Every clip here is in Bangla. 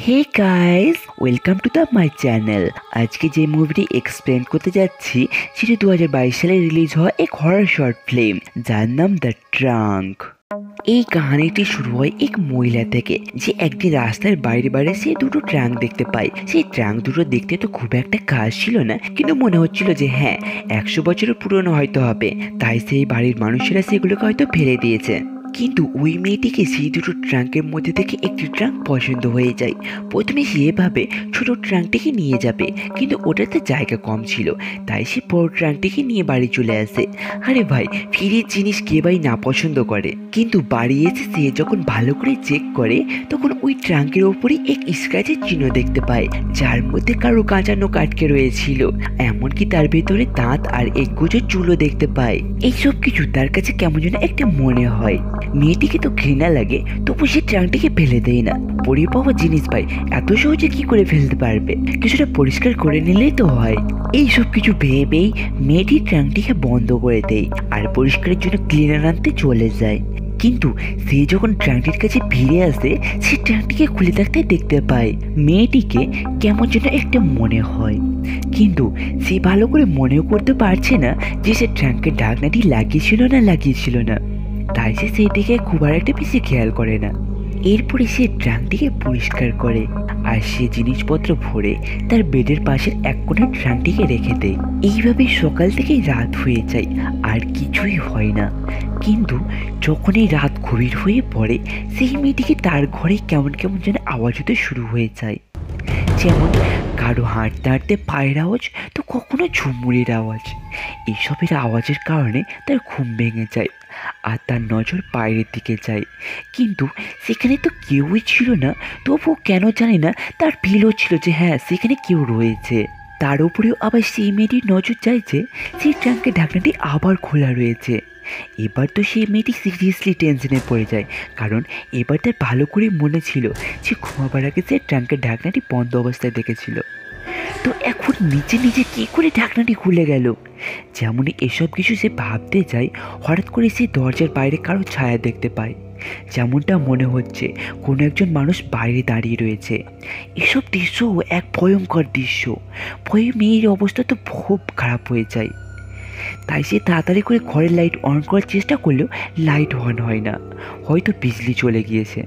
Hey guys, welcome to the my channel. আজকে যে মুভিটি এক্সপ্লেন করতে যাচ্ছি সেটি 2022 সালে রিলিজ হওয়া এক হরর শর্ট ফিল্ম যার নাম দ্য ট্রাঙ্ক। এই কাহিনীটি শুরু হয় এক মহিলা থেকে, যে একদিন রাস্তার বাইরে বাইরে সে দুটো ট্রাঙ্ক দেখতে পায়। সেই ট্রাঙ্ক দুটো দেখতে তো খুব একটা কাজ ছিল না, কিন্তু মনে হচ্ছিল যে হ্যাঁ 100 বছরের পুরনো হয়তো হবে, তাই সেই বাড়ির মানুষেরা সেগুলোকে হয়তো ফেলে দিয়েছে। কিন্তু ওই মেয়েটিকে সেই দুটো ট্রাঙ্কের মধ্যে থেকে একটি ট্রাঙ্ক পছন্দ হয়ে যায়। প্রথমে সে ভাবে ছোট ট্রাঙ্কটিকে নিয়ে যাবে, কিন্তু ওটাতে জায়গা কম ছিল, তাই সে বড় ট্রাঙ্কটিকে নিয়ে বাড়ি চলে আসে। আরে ভাই, ফ্রির জিনিস কে ভাই না পছন্দ করে? কিন্তু বাড়ি এসে সে যখন ভালো করে চেক করে, তখন ওই ট্রাঙ্কের ওপরে এক স্ক্র্যাচের চিহ্ন দেখতে পায়, যার মধ্যে কারো কাঁচানো আটকে রয়েছিল। এমনকি তার ভেতরে দাঁত আর এক গুজো চুলও দেখতে পায়। এইসব কিছু তার কাছে কেমন যেন একটা মনে হয়। মেয়েটিকে তো ঘৃণা লাগে, তবু সে ট্রাঙ্কটিকে ফেলে দেয় না। পরে পাওয়া জিনিস পাই, এত সহজে কি করে ফেলতে পারবে? কিছুটা পরিষ্কার করে নিলেই তো হয়। এইসব কিছু ভেবেই মেয়েটি ট্রাঙ্কটিকে বন্ধ করে দেয় আর পরিষ্কারের জন্য ক্লিনার আনতে চলে যায়। কিন্তু সে যখন ট্রাঙ্কটির কাছে ফিরে আসে, সে ট্রাঙ্কটিকে খুলে থাকতে দেখতে পায়। মেয়েটিকে কেমন যেন একটা মনে হয়, কিন্তু সে ভালো করে মনেও করতে পারছে না যে সে ট্রাঙ্কের ঢাকনাটি লাগিয়েছিল না। তাই সে সেই দিকে খুব আর একটা বেশি খেয়াল করে না। এরপরে সে ট্রাঙ্কটিকে পরিষ্কার করে আর সে জিনিসপত্র ভরে তার বেডের পাশের এক কোণে ট্রাঙ্কটিকে রেখে দেয়। এইভাবে সকাল থেকে রাত হয়ে যায় আর কিছুই হয় না। কিন্তু যখনই রাত গভীর হয়ে পড়ে, সেই মেয়েটিকে তার ঘরে কেমন কেমন যেন আওয়াজ হতে শুরু হয়ে যায়। যেমন কারো হাঁটতে হাঁটতে পায়ের আওয়াজ, তো কখনো ঝুমুরের আওয়াজ। এইসবের আওয়াজের কারণে তার ঘুম ভেঙে যায় আর তার নজর বাইরের দিকে যায়, কিন্তু সেখানে তো কেউই ছিল না। তবুও কেন জানি না তার ফিল হচ্ছিল যে হ্যাঁ সেখানে কেউ রয়েছে। তার উপরেও আবার সেই মেয়েটির নজর যায় যে সেই ট্রাঙ্কের ঢাকনাটি আবার খোলা রয়েছে। এবার তো সেই মেয়েটি সিরিয়াসলি টেনশনে পড়ে যায়, কারণ এবার তার ভালো করে মনে ছিল যে ঘুমাবার আগে সে ট্রাঙ্কের ঢাকনাটি বন্ধ অবস্থায় দেখেছিল। তো এখন নিজে নিজে কী করে ঢাকনাটি খুলে গেল? যেমনই এসব কিছু সে ভাবতে যায়, হঠাৎ করে সে দরজার বাইরে কারো ছায়া দেখতে পায়। যেমনটা মনে হচ্ছে কোনো একজন মানুষ বাইরে দাঁড়িয়ে রয়েছে। এসব দৃশ্য এক ভয়ঙ্কর দৃশ্য। ভয়ে মেয়ের অবস্থা তো খুব খারাপ হয়ে যায়। তাই সে তাড়াতাড়ি করে ঘরের লাইট অন করার চেষ্টা করলেও লাইট অন হয় না, হয়তো বিজলি চলে গিয়েছে।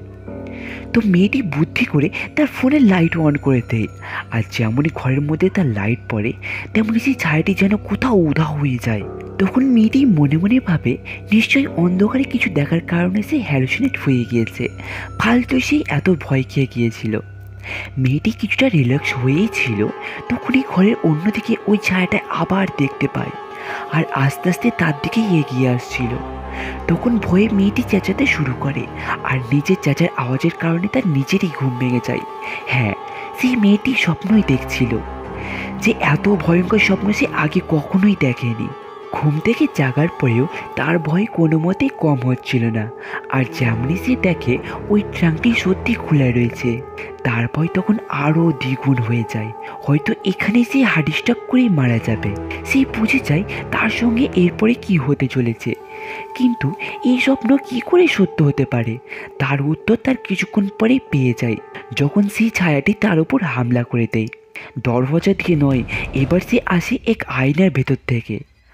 তো মেয়েটি বুদ্ধি করে তার ফোনের লাইট অন করে দেয়, আর যেমনই ঘরের মধ্যে তার লাইট পড়ে, তেমনি সেই ছায়াটি যেন কোথাও উধাও হয়ে যায়। তখন মেয়েটি মনে মনে ভাবে নিশ্চয়ই অন্ধকারে কিছু দেখার কারণে সে হ্যালুসিনেট হয়ে গিয়েছে, ফালতু সেই এত ভয় খেয়ে গিয়েছিল। মেয়েটি কিছুটা রিল্যাক্স হয়েই ছিল, তখনই ঘরের অন্যদিকে ওই ছায়াটা আবার দেখতে পায় আর আস্তে আস্তে তার দিকেই এগিয়ে আসছিল। তখন ভয়ে মেয়েটি চেঁচাতে শুরু করে, আর নিজের চেঁচার আওয়াজের কারণে তার নিজেরই ঘুম ভেঙে যায়। হ্যাঁ, সেই মেয়েটি স্বপ্নই দেখছিল, যে এত ভয়ঙ্কর স্বপ্ন সে আগে কখনোই দেখেনি। ঘুম থেকে জাগার পরেও তার ভয় কোনো মতেই কম হচ্ছিল না, আর যেমনি সে দেখে ওই ট্রাঙ্কটি সত্যি খোলা রয়েছে, তার ভয় তখন আরও দ্বিগুণ হয়ে যায়। হয়তো এখানে সে হার্ট স্ট্রোক করেই মারা যাবে। সে বুঝে যায় তার সঙ্গে এরপরে কি হতে চলেছে। কিন্তু এই স্বপ্ন কি করে সত্য হতে পারে, তার উত্তর তার কিছুক্ষণ পরেই পেয়ে যায়, যখন সেই ছায়াটি তার উপর হামলা করে দেয়। দরওয়াজা দিয়ে নয়, এবার সে আসে এক আয়নার ভেতর থেকে,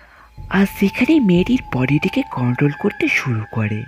আর সেখানে মেয়েটির বডিটিকে কন্ট্রোল করতে শুরু করে।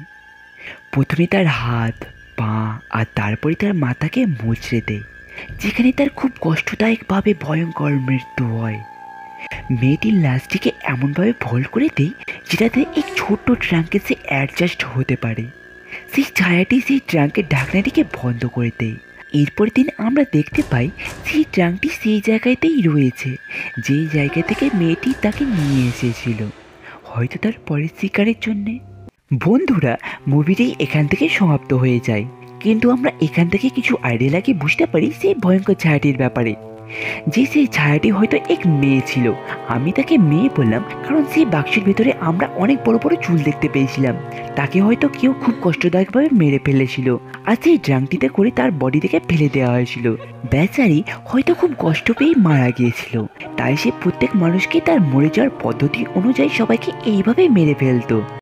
প্রথমে তার হাত, পা আর তারপরে তার মাথাকে মুচড়ে দেয়, যেখানে তার খুব কষ্টদায়কভাবে ভয়ঙ্কর মৃত্যু হয়। মেয়েটির লাশটিকে এমনভাবে ফোল্ড করে দেয় যেটাতে এক ছোট্ট ট্রাঙ্কে সে অ্যাডজাস্ট হতে পারে। সেই ছায়াটি সেই ট্রাঙ্কের ঢাকনাটিকে বন্ধ করে দেয়। এরপরের দিন আমরা দেখতে পাই সেই ট্রাঙ্কটি সেই জায়গাতেই রয়েছে, যেই জায়গা থেকে মেয়েটি তাকে নিয়ে এসেছিল, হয়তো তার পরের শিকারের জন্যে। বন্ধুরা, মুভিটি এখান থেকে সমাপ্ত হয়ে যায়, কিন্তু আমরা এখান থেকে কিছু আইডিয়া লাগিয়ে বুঝতে পারি সেই ভয়ঙ্কর ছায়াটির ব্যাপারে, যে সেই ছায়াটি হয়তো এক মেয়ে ছিল। আমি তাকে মেয়ে বললাম কারণ সেই বাক্সের ভেতরে আমরা অনেক বড় বড় চুল দেখতে পেয়েছিলাম। তাকে হয়তো কেউ খুব কষ্টদায়কভাবে মেরে ফেলেছিল, আর সেই ড্রাঙ্কটিতে করে তার বডি থেকে ফেলে দেওয়া হয়েছিল। বেচারি হয়তো খুব কষ্ট পেয়ে মারা গিয়েছিল, তাই সে প্রত্যেক মানুষকে তার মরে যাওয়ার পদ্ধতি অনুযায়ী সবাইকে এইভাবে মেরে ফেলতো।